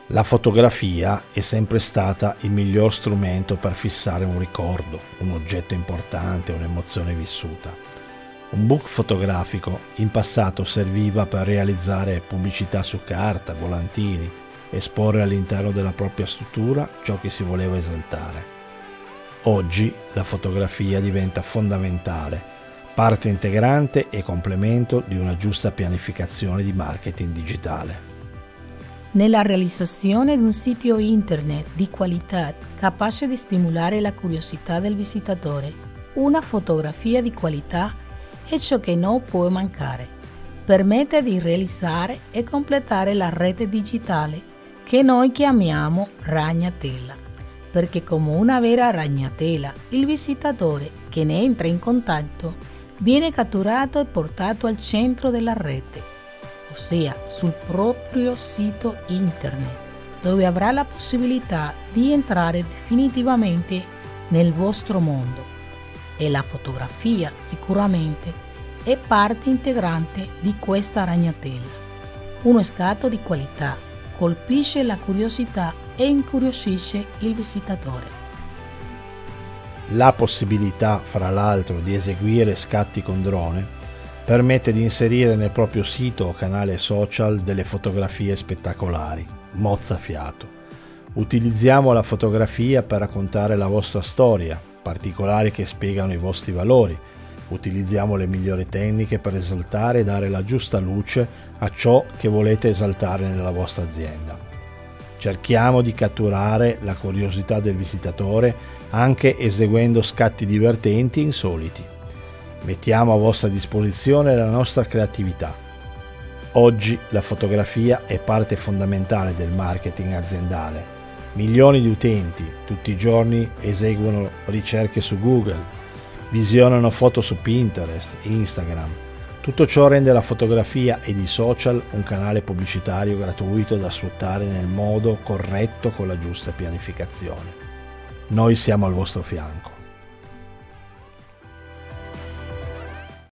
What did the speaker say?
La fotografia è sempre stata il miglior strumento per fissare un ricordo, un oggetto importante, un'emozione vissuta. Un book fotografico in passato serviva per realizzare pubblicità su carta, volantini, esporre all'interno della propria struttura ciò che si voleva esaltare. Oggi la fotografia diventa fondamentale, parte integrante e complemento di una giusta pianificazione di marketing digitale. Nella realizzazione di un sito internet di qualità capace di stimolare la curiosità del visitatore, una fotografia di qualità è ciò che non può mancare. Permette di realizzare e completare la rete digitale che noi chiamiamo ragnatela, perché come una vera ragnatela il visitatore che ne entra in contatto viene catturato e portato al centro della rete, ossia sul proprio sito internet, dove avrà la possibilità di entrare definitivamente nel vostro mondo. E la fotografia sicuramente è parte integrante di questa ragnatela. Uno scatto di qualità colpisce la curiosità e incuriosisce il visitatore. La possibilità, fra l'altro, di eseguire scatti con drone permette di inserire nel proprio sito o canale social delle fotografie spettacolari, mozzafiato. Utilizziamo la fotografia per raccontare la vostra storia, particolari che spiegano i vostri valori. Utilizziamo le migliori tecniche per esaltare e dare la giusta luce a ciò che volete esaltare nella vostra azienda. Cerchiamo di catturare la curiosità del visitatore anche eseguendo scatti divertenti e insoliti. Mettiamo a vostra disposizione la nostra creatività. Oggi la fotografia è parte fondamentale del marketing aziendale. Milioni di utenti tutti i giorni eseguono ricerche su Google, visionano foto su Pinterest, Instagram. Tutto ciò rende la fotografia ed i social un canale pubblicitario gratuito da sfruttare nel modo corretto con la giusta pianificazione. Noi siamo al vostro fianco.